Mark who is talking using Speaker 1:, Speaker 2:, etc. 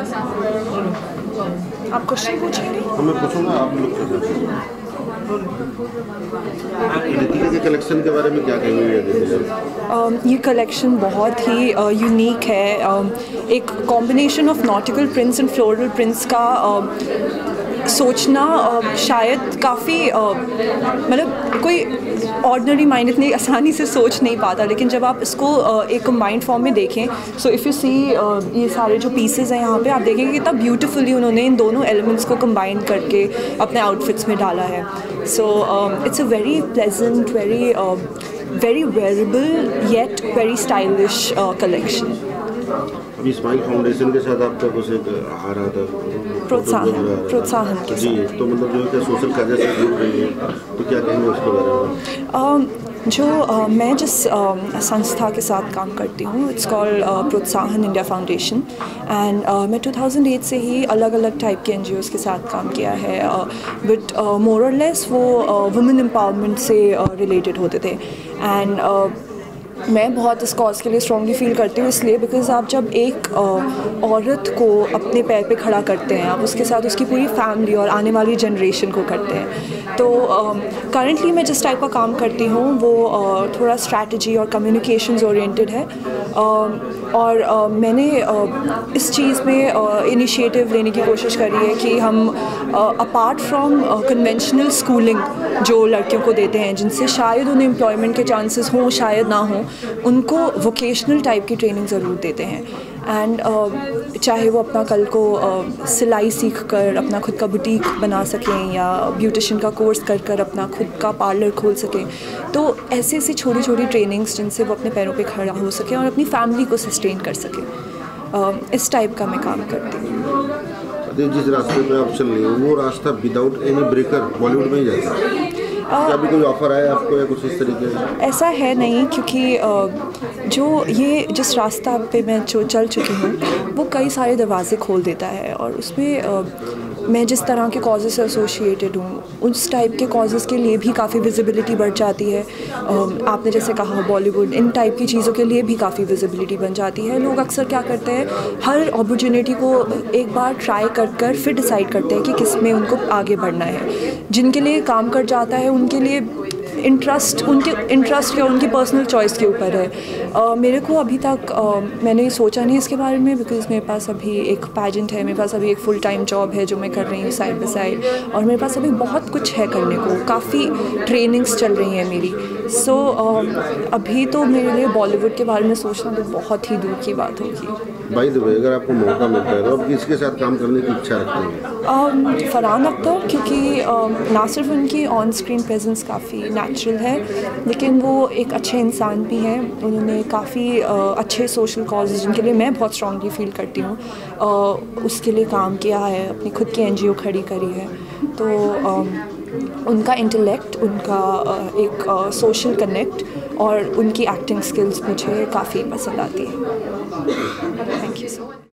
Speaker 1: आप क्वेश्चन पूछेंगे?
Speaker 2: मैं पूछूंगा, आप लोग रितिका के कलेक्शन के बारे में क्या कहेंगे?
Speaker 1: ये कलेक्शन बहुत ही यूनिक है। एक combination of nautical prints and floral prints का सोचना शायद काफ़ी मतलब कोई ऑर्डिनरी माइंड इतनी आसानी से सोच नहीं पाता, लेकिन जब आप इसको एक माइंड फॉर्म में देखें, सो इफ़ यू सी ये सारे जो पीसेस हैं यहाँ पे, आप देखेंगे कितना ब्यूटीफुली उन्होंने इन दोनों एलिमेंट्स को कंबाइन करके अपने आउटफिट्स में डाला है। So it's a very pleasant, very wearable yet very stylish collection.
Speaker 2: अभी स्माइल फाउंडेशन के साथ आपका कुछ एक आ रहा था
Speaker 1: प्रोत्साहन के
Speaker 2: जी, तो मतलब जो है सोशल काज से जुड़ रही है, तो क्या कहेंगे उसके बारे में?
Speaker 1: मैं जिस संस्था के साथ काम करती हूँ, it's called Protsahan India Foundation, and मैं 2008 से ही अलग अलग टाइप के NGOs के साथ काम किया है, बट मोर और लेस वो वुमेन एम्पावरमेंट से रिलेटेड होते थे। एंड मैं बहुत इस कॉज के लिए स्ट्रॉन्गली फील करती हूँ, इसलिए बिकॉज आप जब एक औरत को अपने पैर पे खड़ा करते हैं, आप उसके साथ उसकी पूरी फैमिली और आने वाली जनरेशन को करते हैं। तो करंटली मैं जिस टाइप का काम करती हूँ वो थोड़ा स्ट्रैटेजी और कम्युनिकेशंस ओरिएंटेड है, और मैंने इस चीज़ में इनिशिएटिव लेने की कोशिश करी है कि हम अपार्ट फ्रॉम कन्वेंशनल स्कूलिंग जो लड़कियों को देते हैं, जिनसे शायद उन्हें एम्प्लॉयमेंट के चांसेस हों शायद ना हों, उनको वोकेशनल टाइप की ट्रेनिंग ज़रूर देते हैं। एंड चाहे वो अपना कल को सिलाई सीख कर अपना खुद का बुटीक बना सकें, या ब्यूटिशियन का कोर्स कर कर अपना खुद का पार्लर खोल सकें, तो ऐसी ऐसी छोटी छोटी ट्रेनिंग्स जिनसे वो अपने पैरों पे खड़ा हो सकें और अपनी फैमिली को सस्टेन कर सकें, इस टाइप का मैं काम करती हूँ।
Speaker 2: जिस रास्ते पे आप चल रही हो वो रास्ता विदाउट एनी ब्रेकर बॉलीवुड में ही जाता है। क्या अभी कोई ऑफर आया आपको या कुछ इस तरीके से?
Speaker 1: ऐसा है नहीं, क्योंकि जो ये जिस रास्ता पे मैं जो चल चुकी हूँ वो कई सारे दरवाजे खोल देता है, और उसमें मैं जिस तरह के कॉजेज़ से एसोसिएटेड हूँ उस टाइप के कॉजेज़ के लिए भी काफ़ी विजिबिलिटी बढ़ जाती है। आपने जैसे कहा बॉलीवुड, इन टाइप की चीज़ों के लिए भी काफ़ी विजिबिलिटी बन जाती है। लोग अक्सर क्या करते हैं, हर अपॉर्चुनिटी को एक बार ट्राई कर फिर डिसाइड करते हैं कि किस में उनको आगे बढ़ना है। जिनके लिए काम कर जाता है उनके लिए उनके इंटरेस्ट या उनकी पर्सनल चॉइस के ऊपर है। मेरे को अभी तक मैंने सोचा नहीं इसके बारे में, बिकॉज़ मेरे पास अभी एक पैजेंट है, मेरे पास अभी एक फुल टाइम जॉब है जो मैं कर रही हूँ साइड बाय साइड, और मेरे पास अभी बहुत कुछ है करने को, काफ़ी ट्रेनिंग्स चल रही हैं मेरी। सो अभी तो मेरे लिए बॉलीवुड के बारे में सोचना तो बहुत ही दूर की बात होगी।
Speaker 2: बाय द वे, अगर आपको मौका मिलता है तो आप किसके साथ काम करने की इच्छा रखते हैं?
Speaker 1: फरहान अख्तर, क्योंकि ना सिर्फ उनकी ऑन स्क्रीन प्रेजेंस काफ़ी नेचुरल है, लेकिन वो एक अच्छे इंसान भी हैं। उन्होंने काफ़ी अच्छे सोशल कॉजेज़ जिनके लिए मैं बहुत स्ट्रांगली फील करती हूँ उसके लिए काम किया है, अपनी खुद की NGO खड़ी करी है। तो उनका इंटेलेक्ट, उनका एक सोशल कनेक्ट और उनकी एक्टिंग स्किल्स मुझे काफ़ी पसंद आती है। Thank you so much.